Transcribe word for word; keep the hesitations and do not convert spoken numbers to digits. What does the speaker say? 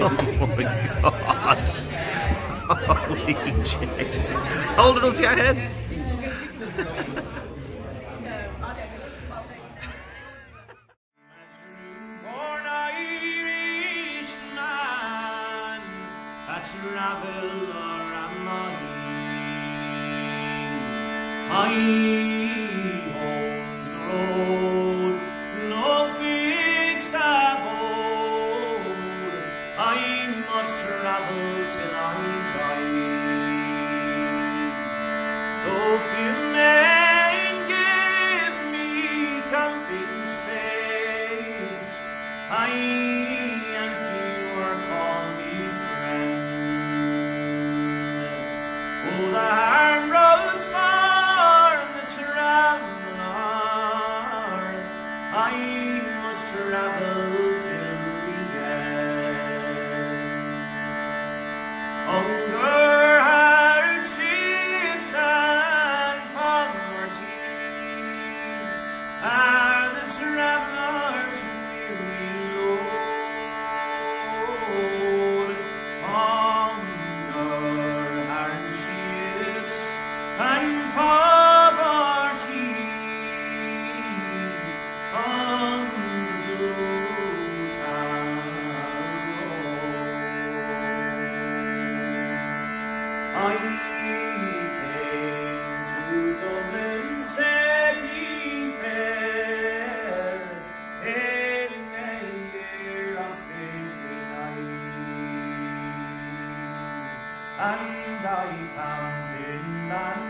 Oh my God. Holy Jesus. Hold it up to your head. Born Irishman, a traveller am I. My home's road, no fixed abode. I must travel till I die. Though few men give me camping space, I and fewer call me friend. Oh, the hard road for the traveller, I must travel till the end. Hunger, hardships, and poverty are the traveller's weary load. Hunger, hardships, and poverty on the blue town road. I came to Dublin city fair in a year of fifty-nine, and I found in that